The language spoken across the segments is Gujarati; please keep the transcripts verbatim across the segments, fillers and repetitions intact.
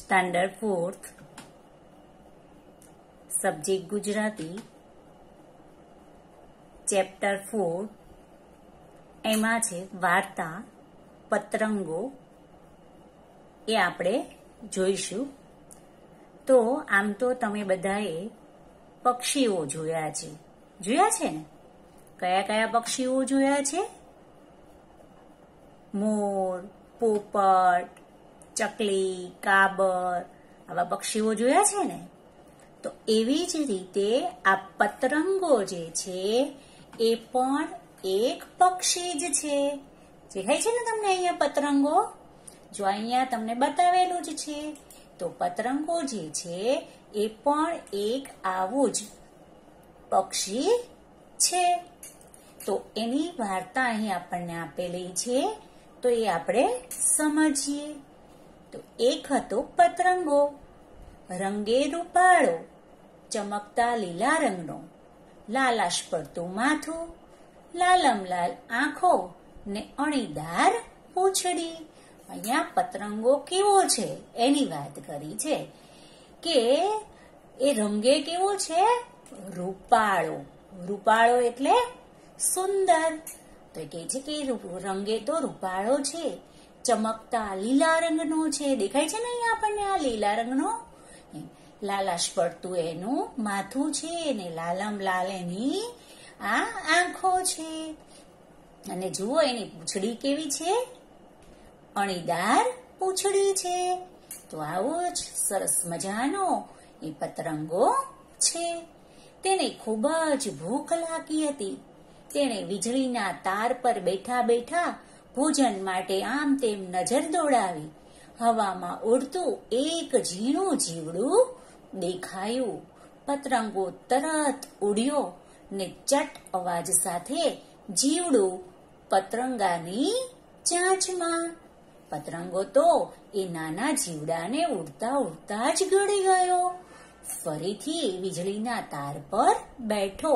Standard fourth, subject Gujarati, chapter four. એમાં છે વાર્તા પતરંગો. એ આપણે જોઈશું. તો આમ તો તમે બધાએ પક્ષીઓ જોયા છે જોયા છે ને? કયા કયા પક્ષીઓ જોયા છે? મોર, પોપટ, ચકલી, કાબર, આવા પક્ષીઓ જોયા છે ને? તો એવી જ રીતે આ પતરંગો જે છે એ પણ એક પક્ષી જ છે. દેખાય છે ને તમને અહીંયા પતરંગો? જો અહીંયા તમને બતાવેલું જ છે. તો પતરંગો જે છે એ પણ એક આવું જ પક્ષી છે. તો એની વાર્તા અહીં આપણને આપેલી છે, તો એ આપણે સમજીએ. તો એક હતો પતરંગો, રંગે રૂપાળો, ચમકતા લીલા રંગનો, લાલાશ પડતું માથું, લાલમ લાલ આંખો ને અણીદાર પૂંછડી. અહીંયા પતરંગો કેવો છે એની વાત કરી છે કે એ રંગે કેવો છે? રૂપાળો. રૂપાળો એટલે સુંદર. તો કહે છે કે રંગે તો રૂપાળો છે, ચમકતા લીલા રંગનો છે. દેખાય છે ને અહીંયા આપણને આ લીલા રંગનો? લાલાશ પડતું એનું માથું છે ને લાલમ લાલ એની આ આંખો છે. અને જુઓ એની પૂંછડી કેવી છે? અણીદાર પૂંછડી છે. તો આવો જ સરસ મજાનો એ પતરંગો છે. તેને ખૂબ જ ભૂખ લાગી હતી. તેણે વીજળીના તાર પર બેઠા બેઠા ભોજન માટે આમ તેમ નજર દોડાવી. હવામાં ઉડતું એક ઝીણું જીવડું દેખાયું. પતરંગો તરત ઉડ્યો ને ચટ અવાજ સાથે જીવડું પતરંગાની ચાંચમાં. પતરંગો તો એ નાના જીવડાને ઉડતા ઉડતા જ ગળી ગયો. ફરીથી વીજળીના તાર પર બેઠો.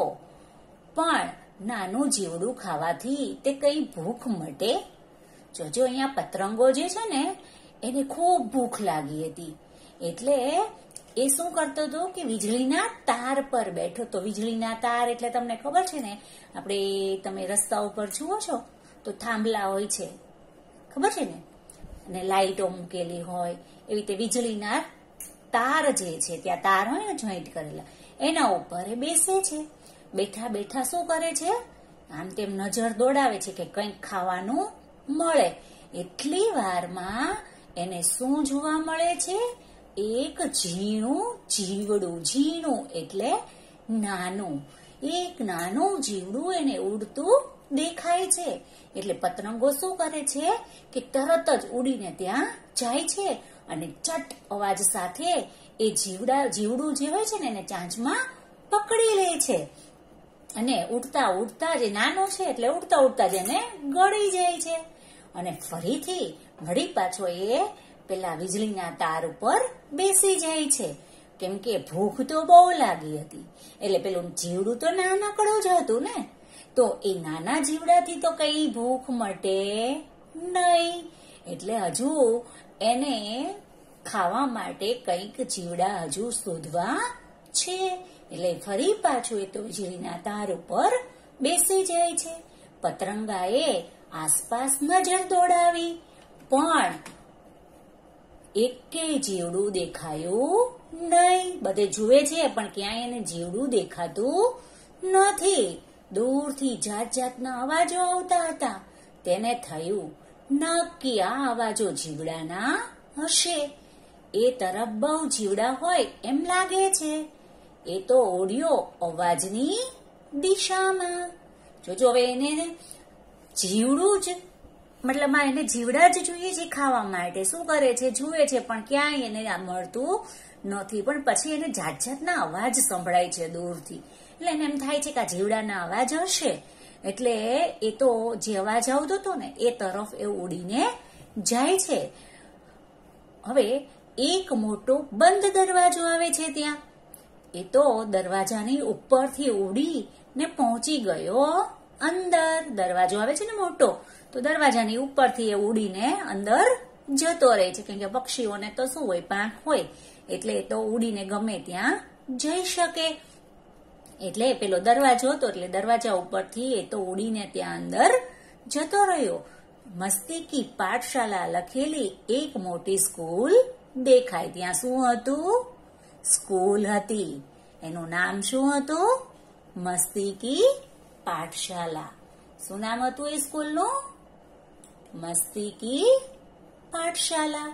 પણ નાનું જીવડું ખાવાથી તે કઈ ભૂખ મટે? જોજો અહીંયા પતરંગો જે છે ને એને ખૂબ ભૂખ લાગી હતી. એટલે એ શું કરતો હતો કે વીજળીના તાર પર બેઠો. તો વીજળીના તાર એટલે તમને ખબર છે ને, આપણે તમે રસ્તા ઉપર જુઓ છો તો થાંભલા હોય છે, ખબર છે ને? અને લાઈટો મૂકેલી હોય એવી રીતે વીજળીના તાર જે છે, ત્યાં તાર હોય ને જોઈન્ટ કરેલા, એના ઉપર એ બેસે છે. બેઠા બેઠા શું કરે છે? આમ તેમ નજર દોડાવે છે કે કંઈક ખાવાનું મળે. એટલી વારમાં એને શું જોવા મળે છે? એક ઝીણું જીવડું. ઝીણું એટલે નાનું. એક નાનું જીવડું એને ઉડતું દેખાય છે. એટલે પતરંગો શું કરે છે કે તરત જ ઉડીને ત્યાં જાય છે અને ચટ અવાજ સાથે એ જીવડા જીવડું જે હોય છે ને એને ચાંચમાં પકડી લે છે. અને ઉડતા ઉડતા જે નાનો છે એટલે ઉડતા ઉડતા જ એને ગળી જાય છે. અને ફરીથી વળી પાછો એ પેલા વીજળીના તાર ઉપર બેસી જાય છે. કેમ કે ભૂખ તો બહુ લાગી હતી. એટલે પેલું જીવડું તો નાનકડું જ હતું ને, તો એ નાના જીવડાથી તો કઈ ભૂખ મટે નહીં. એટલે હજુ એને ખાવા માટે કઈક જીવડા હજુ શોધવા છે. એટલે ફરી પાછું એ તો વીજળીના તાર ઉપર બેસી જાય છે. પતરંગાએ આસપાસ નજર દોડાવી પણ એકે જીવડું દેખાયું નહીં. બધે જુએ છે પણ ક્યાંય એને જીવડું દેખાતું નથી. દૂરથી જાત જાતના અવાજો આવતા હતા. તેને થયું નક્કી આ અવાજો જીવડાના હશે. એ તરફ બહુ જીવડા હોય એમ લાગે છે. એ તો ઓડિયો અવાજની દિશામાં. જોજો હવે એને જીવડું જ મતલબ એને જીવડા જ જોઈએ છે ખાવા માટે. શું કરે છે? જુએ છે પણ ક્યાંય એને મળતું નથી. પણ પછી એને જાત જાતના અવાજ સંભળાય છે દૂરથી. એટલે એને એમ થાય છે કે આ જીવડાના અવાજ હશે. એટલે એ તો જે અવાજ આવતો હતો ને એ તરફ એ ઉડીને જાય છે. હવે એક મોટો બંધ દરવાજો આવે છે ત્યાં. એ તો દરવાજાની ઉપરથી ઉડીને પહોંચી ગયો અંદર. દરવાજો આવે છે ને મોટો, તો દરવાજાની ઉપરથી એ ઉડીને અંદર જતો રહે છે, કેમ કે પક્ષીઓને તો શું હોય, પાંખ હોય, એટલે તો ઉડીને ગમે ત્યાં જઈ શકે. એટલે પેલો દરવાજો હતો એટલે દરવાજા ઉપરથી એ તો ઉડીને ત્યાં અંદર જતો રહ્યો. મસ્તી કી પાઠશાલા લખેલી એક મોટી સ્કૂલ દેખાય. ત્યાં શું હતું? સ્કૂલ હતી. એનું નામ શું હતું? મસ્તી કી પાઠશાલા. શું નામ હતું એ સ્કૂલનું? મસ્તી કી પાઠશાલા.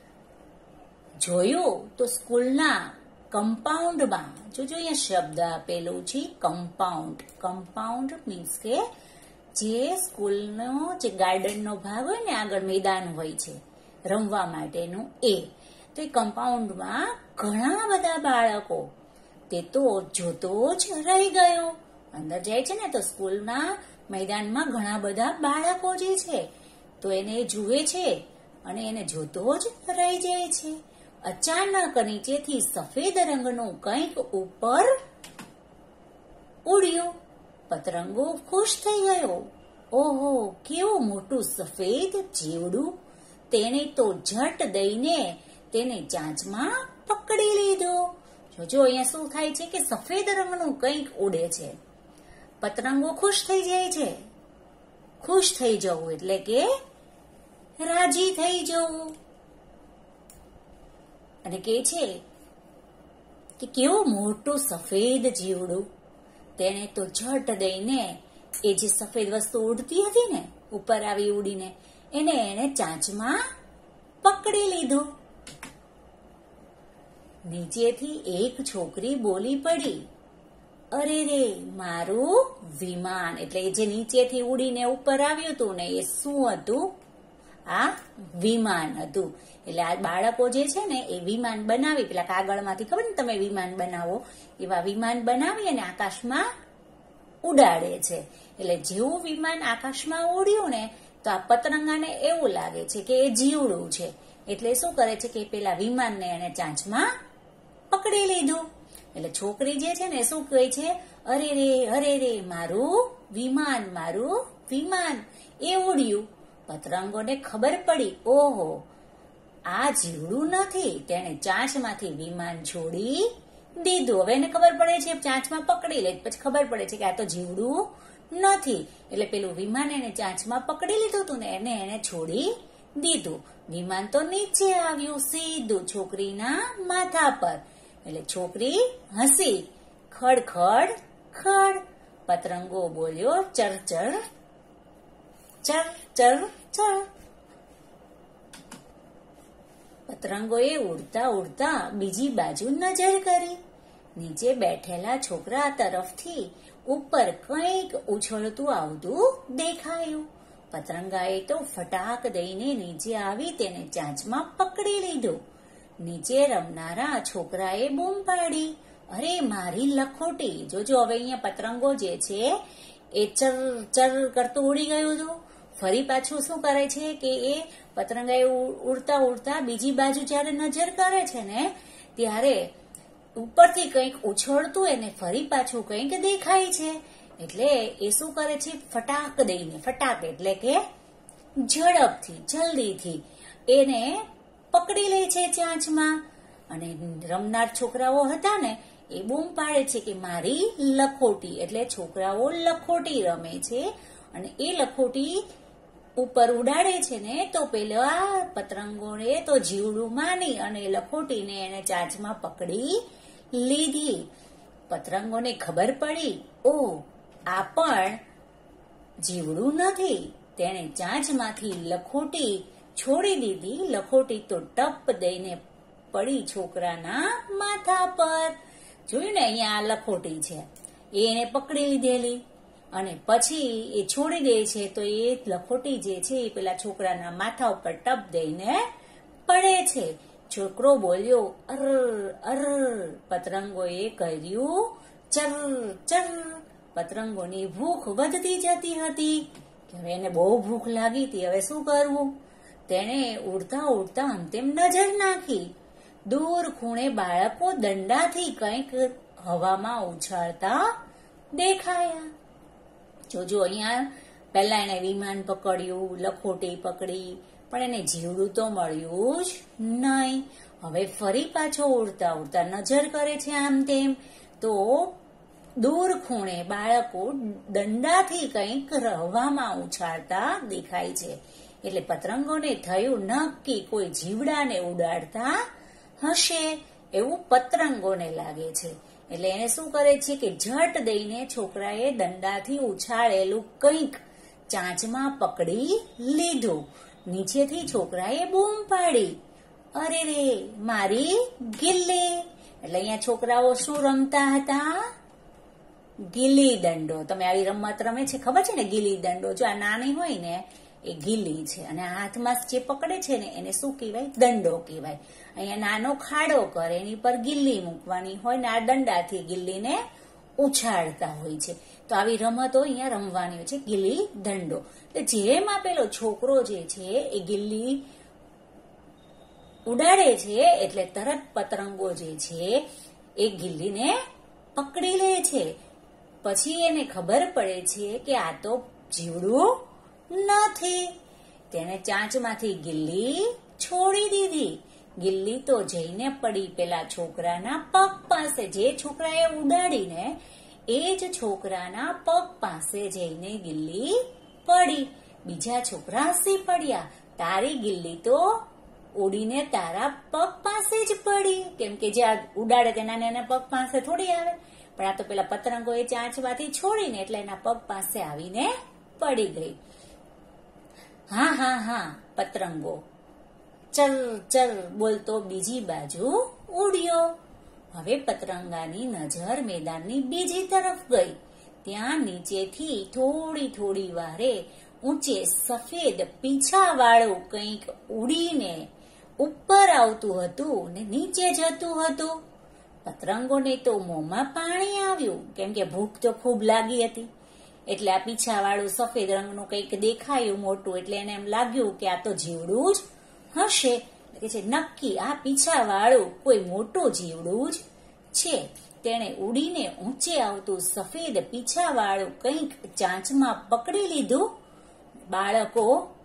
જોયું તો સ્કૂલના કમ્પાઉન્ડમાં, જોજો અહીંયા શબ્દ આપેલું છે કમ્પાઉન્ડ. કમ્પાઉન્ડ મીન્સ કે જે સ્કૂલનો જે ગાર્ડનનો ભાગ હોય ને, આગળ મેદાન હોય છે રમવા માટેનું, એ તો એ કમ્પાઉન્ડમાં ઘણા બધા બાળકો, તે તો જોતો જ રહી ગયો. અંદર જાય છે ને તો સ્કૂલના મેદાનમાં ઘણા બધા બાળકો જે છે તો એને જુએ છે અને એને જોતો જ રહી જાય છે. અચાનક નીચેથી સફેદ રંગનું કંઈક ઉપર ઉડ્યું. પતંગો ખુશ થઈ ગયો. ઓહો, કેવું મોટું સફેદ જીવડું! તેને તો ઝટ દઈને તેને ચાંચમાં પકડી લીધો. જોજો અહીંયા શું થાય છે કે સફેદ રંગનું કંઈક ઉડે છે. પતંગો ખુશ થઈ જાય છે. ખુશ થઈ જવું એટલે કે રાજી થઈ જવું. અને કે છે કે કેવું મોટું સફેદ જીવડું! તેને તો ઝટ દઈને એ જે સફેદ વસ્તુ ઉડતી હતી ને, ઉપર આવી ઉડીને, એને એને ચાંચમાં પકડી લીધું. નીચેથી એક છોકરી બોલી પડી, અરે રે, મારું વિમાન. એટલે જે નીચેથી ઉડીને ઉપર આવ્યું હતું ને, એ શું હતું? આ વિમાન હતું. એટલે આ બાળકો જે છે ને એ વિમાન બનાવી, પેલા કાગળમાંથી, ખબર ને તમે વિમાન બનાવો, એવા વિમાન બનાવી અને આકાશમાં ઉડાડે છે. એટલે જેવું વિમાન આકાશમાં ઉડ્યું ને તો આ પતંગાને એવું લાગે છે કે એ જીવડું છે. એટલે શું કરે છે કે પેલા વિમાનને એને ચાંચમાં પકડી લીધું. એટલે છોકરી જે છે ને શું કહે છે? અરે રે, અરે રે, મારું વિમાન, મારું વિમાન. એ ઉડ્યું. પતંગોને ખબર પડી, ઓહો, આ જીવડું નથી. તેને ચાંચમાંથી વિમાન છોડી દીધું. હવે એને ખબર પડે છે, ચાંચમાં પકડી લે પછી ખબર પડે છે કે આ તો જીવડું નથી. એટલે પેલું વિમાન એને ચાંચમાં પકડી લીધું હતું ને, એને એને છોડી દીધું. વિમાન તો નીચે આવ્યું સીધું છોકરીના માથા પર. એટલે છોકરી હસી, ખડ ખડ ખડ. પતંગો બોલ્યો, ચર ચર ચર ચર ચર. પતંગોએ ઉડતા ઉડતા બીજી બાજુ નજર કરી. નીચે બેઠેલા છોકરા તરફથી ઉપર કંઈક ઉછળતું આવતું દેખાયું. પતંગાએ તો ફટાક દઈને નીચે આવી તેને ચાંચમાં પકડી લીધું. નીચે રમનારા છોકરાએ બૂમ પાડી, અરે મારી લખોટી! જોજો હવે અહીંયા પતંગો જે છે એ ચર ચર કરતું ઉડી ગયું હતું. ફરી પાછું શું કરે છે કે એ પતંગાએ ઉડતા ઉડતા બીજી બાજુ જયારે નજર કરે છે ને, ત્યારે ઉપરથી કંઈક ઉછળતું એને ફરી પાછું કંઈક દેખાય છે. એટલે એ શું કરે છે? ફટાક દઈને, ફટાક એટલે કે ઝડપથી, જલ્દીથી એને પકડી લે છે ચાંચમાં. અને રમનાર છોકરાઓ હતા ને એ બૂમ પાડે છે કે મારી લખોટી. એટલે છોકરાઓ લખોટી રમે છે અને એ લખોટી ઉપર ઉડાડે છે ને, તો પેલા પતંગોને તો જીવડું માની અને લખોટીને એને ચાંચમાં પકડી લીધી. પતંગોને ખબર પડી, ઓ, આ પણ જીવડું નથી. તેણે ચાંચમાંથી લખોટી છોડી દીધી. લખોટી તો ટપ દઈને પડી છોકરાના માથા પર. જોયું ને, અહીંયા આ લખોટી છે, એને પકડી લીધેલી અને પછી એ છોડી દે છે તો એ લખોટી જે છે એ પેલા છોકરાના માથા ઉપર ટપ દઈને પડે છે. છોકરો બોલ્યો, અર અર. પતંગોએ કર્યું ચર ચર. પતંગોની ભૂખ વધતી જતી હતી. હવે એને બહુ ભૂખ લાગી હતી. હવે શું કરવું? તેણે ઉડતા ઉડતા અંતેમ નજર નાખી. દૂર ખૂણે બાળકો દંડાથી કંઈક હવામાં ઉછાળતા દેખાયા. જોજો અહીંયા પહેલા એને વિમાન પકડ્યું, લખોટી પકડી, પણ એને જીવડું તો મળ્યું જ નહીં. હવે ફરી પાછો ઉડતા ઉડતા નજર કરે છે આમ તેમ, તો દૂર ખૂણે બાળકો દંડાથી કંઈક હવામાં ઉછાળતા દેખાય છે. એટલે પતંગોને થયું નક્કી કોઈ જીવડાને ઉડાડતા હશે એવું પતંગોને લાગે છે. એટલે એને શું કરે છે કે ઝટ દઈને છોકરાએ દંડાથી ઉછાળેલું કંઈક ચાંચમાં પકડી લીધું. નીચેથી છોકરાએ બૂમ પાડી, અરે રે મારી ગિલ્લી. એટલે અહીંયા છોકરાઓ શું રમતા હતા? ગિલ્લી દંડો. તમે આવી રમત રમે છે ખબર છે ને? ગિલ્લી દંડો. જો આ નાની હોય ને એ ગિલ્લી છે, અને હાથમાં જે પકડે છે ને એને શું કહેવાય? દંડો કહેવાય. અહીંયા નાનો ખાડો કરે, એની પર ગિલ્લી મૂકવાની હોય ને આ દંડાથી ગિલ્લીને ઉછાળતા હોય છે. તો આવી રમતો અહીંયા રમવાની હોય છે, ગિલ્લી દંડો. જેમ આ પેલો છોકરો જે છે એ ગિલ્લી ઉડાડે છે એટલે તરત પતંગો જે છે એ ગિલ્લીને પકડી લે છે. પછી એને ખબર પડે છે કે આ તો જીવડું નથી. તેને ચાંચમાંથી ગિલ્લી છોડી દીધી. ગિલ્લી તો જઈને પડી પેલા છોકરાના પગ પાસે. જે છોકરાએ ઉડાડીને એ જ છોકરાના પગ પાસે જઈને ગિલ્લી પડી. બીજા છોકરા હસી પડ્યા, તારી ગિલ્લી તો ઉડીને તારા પગ પાસે જ પડી. કેમ કે જે ઉડાડે તેના એના પગ પાસે થોડી આવે, પણ આ તો પેલા પતંગો એ ચાંચમાંથી છોડીને એટલે એના પગ પાસે આવીને પડી ગઈ. હા હા હા પતંગો ચલ ચલ બોલતો બીજી બાજુ ઉડ્યો. હવે પતંગાની નજર મેદાનની બીજી તરફ ગઈ. ત્યાં નીચેથી થોડી થોડી વારે ઊંચે સફેદ પીછા વાળું કંઈક ઉડીને ઉપર આવતું હતું ને નીચે જતું હતું. પતંગોને તો મોંમાં પાણી આવ્યું, કેમ કે ભૂખ તો ખૂબ લાગી હતી. એટલે આ પીછા વાળું સફેદ રંગનું કંઈક દેખાયું મોટું, એટલે એને એમ લાગ્યું કે આ તો જીવડું જ હશે. કે છે નક્કી આ પીછા વાળું કોઈ મોટું જીવડું જ છે. તેણે ઉડીને ઊંચે આવતું સફેદ પીછા વાળું કંઈક ચાંચમાં પકડી લીધું. બાળકો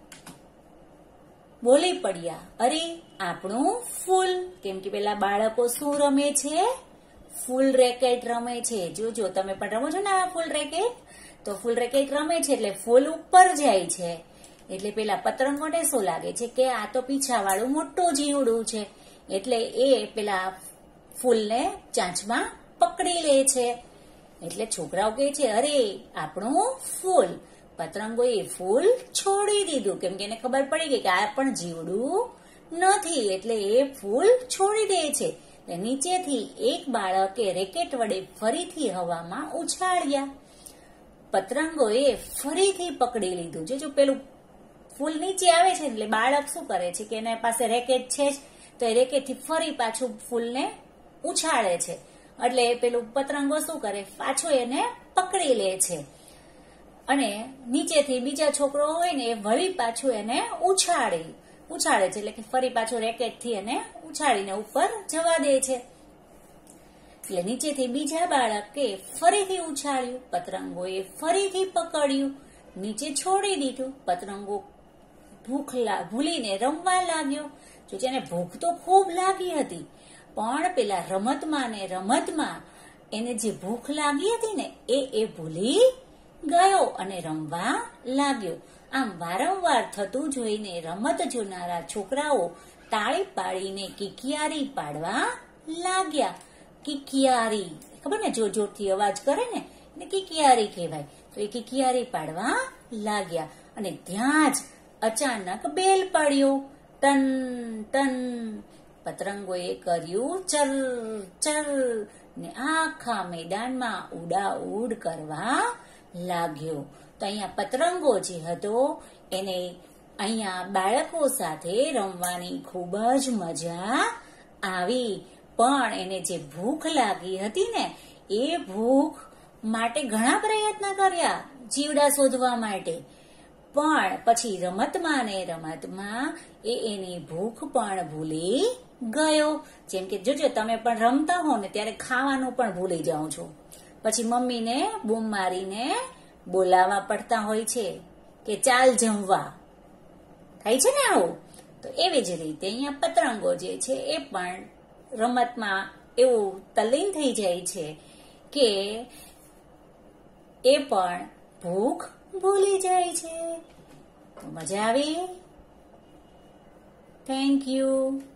બોલી પડ્યા, અરે આપણું ફૂલ. કેમ કે પેલા બાળકો શું રમે છે? ફૂલ રેકેટ રમે છે. જોજો તમે પણ રમો છો ને આ ફૂલ રેકેટ? તો ફૂલ રેકેટ રમે છે એટલે ફૂલ ઉપર જાય છે. એટલે પેલા પતંગોને શું લાગે છે કે આ તો પીછા વાળું મોટું જીવડું છે, એટલે એ પેલા ફૂલને ચાંચમાં પકડી લે છે. એટલે છોકરાઓ કહે છે, અરે આપણું ફૂલ. પતંગો એ ફૂલ છોડી દીધું, કેમ કે એને ખબર પડી ગઈ કે આ પણ જીવડું નથી, એટલે એ ફૂલ છોડી દે છે. નીચેથી એક બાળકે રેકેટ વડે ફરીથી હવામાં ઉછાળ્યા. પતંગોએ ફરીથી પકડી લીધું. જો પેલું ફૂલ નીચે આવે છે એટલે બાળક શું કરે છે કે એના પાસે રેકેટ છે તો એ રેકેટથી ફરી પાછું ફૂલને ઉછાળે છે. એટલે પેલું પતંગો શું કરે? પાછું એને પકડી લે છે, અને નીચેથી બીજા છોકરો હોય ને એ વળી પાછું એને ઉછાળે ઉછાળે છે. એટલે કે ફરી પાછું રેકેટથી એને ઉછાળીને ઉપર જવા દે છે. એટલે નીચેથી બીજા બાળકે ફરીથી ઉછાળ્યું. પતંગોએ ફરીથી પકડ્યું, નીચે છોડી દીધું. પતંગો ભૂખ ભૂલીને રમવા લાગ્યો. જો એને ભૂખ તો ખૂબ લાગી હતી, પણ પેલા રમતમાં ને રમતમાં એને જે ભૂખ લાગી હતી ને એ એ ભૂલી ગયો અને રમવા લાગ્યો. આમ વારંવાર થતું જોઈને રમત જોનારા છોકરાઓ તાળી પાડીને કિકિયારી પાડવા લાગ્યા. કિકિયારી ખબર ને, જોર જોરથી અવાજ કરે ને એને કિકિયારી કહેવાય. તો એ કિકિયારી પાડવા લાગ્યા, અને ત્યાં જ અચાનક બેલ પડ્યો. Ton ton. પતંગોએ કર્યું ચર ચર ને આખા મેદાનમાં ઉડાઉડ કરવા લાગ્યો. તો અહીંયા પતંગો જે હતો એને અહીંયા બાળકો સાથે રમવાની ખૂબ જ મજા આવી. પણ એને જે ભૂખ લાગી હતી ને એ ભૂખ માટે ઘણા પ્રયત્ન કર્યા જીવડા શોધવા માટે, પણ પછી રમતમાં ને રમતમાં એ એની ભૂખ પણ ભૂલી ગયો. જેમ કે જોજો તમે પણ રમતા હો ને ત્યારે ખાવાનું પણ ભૂલી જાઓ છો, પછી મમ્મીને બૂમ મારીને બોલાવવા પડતા હોય છે કે ચાલ જમવા. થાય છે ને આવું. તો એવી જ રીતે અહીંયા પતંગો જે છે એ પણ રમતમાં એવું તલ્લીન થઈ જાય છે કે એ પણ ભૂખ ભૂલી જાય છે. તો મજા આવી. Thank you.